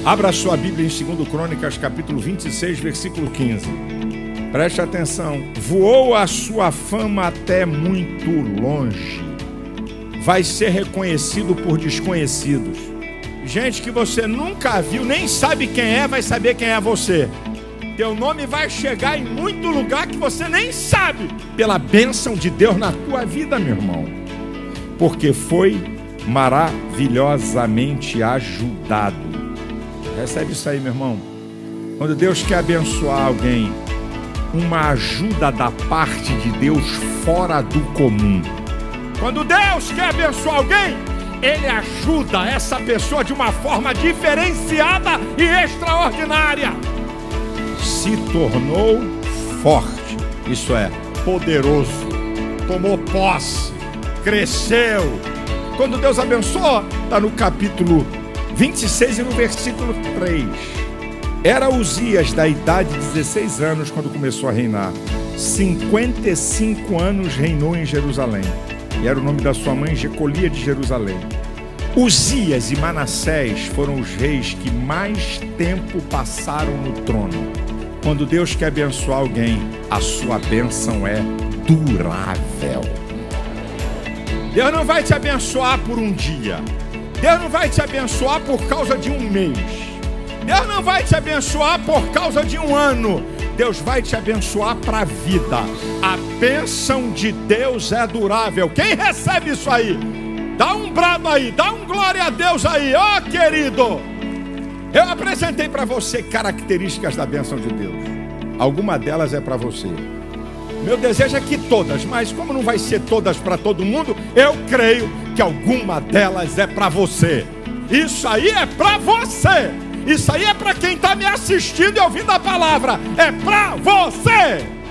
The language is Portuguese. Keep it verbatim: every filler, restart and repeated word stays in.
Abra sua Bíblia em segundo Crônicas, capítulo vinte e seis, versículo quinze. Preste atenção. Voou a sua fama até muito longe. Vai ser reconhecido por desconhecidos. Gente que você nunca viu, nem sabe quem é, vai saber quem é você. Teu nome vai chegar em muito lugar que você nem sabe, pela bênção de Deus na tua vida, meu irmão. Porque foi maravilhosamente ajudado. Recebe isso aí, meu irmão. Quando Deus quer abençoar alguém, uma ajuda da parte de Deus fora do comum. Quando Deus quer abençoar alguém, Ele ajuda essa pessoa de uma forma diferenciada e extraordinária. Se tornou forte, isso é, poderoso, tomou posse, cresceu. Quando Deus abençoa, está no capítulo vinte e seis e no versículo três. Era Uzias da idade de dezesseis anos quando começou a reinar. cinquenta e cinco anos reinou em Jerusalém. E era o nome da sua mãe, Jecolia de Jerusalém. Uzias e Manassés foram os reis que mais tempo passaram no trono. Quando Deus quer abençoar alguém, a sua bênção é durável. Deus não vai te abençoar por um dia. Deus não vai te abençoar por causa de um mês. Deus não vai te abençoar por causa de um ano. Deus vai te abençoar para a vida. A bênção de Deus é durável. Quem recebe isso aí? Dá um brado aí, dá um glória a Deus aí, ó oh, querido. Eu apresentei para você características da bênção de Deus. Alguma delas é para você. Meu desejo é que todas, mas como não vai ser todas para todo mundo, eu creio que alguma delas é para você. Isso aí é para você. Isso aí é para quem está me assistindo e ouvindo a palavra. É para você.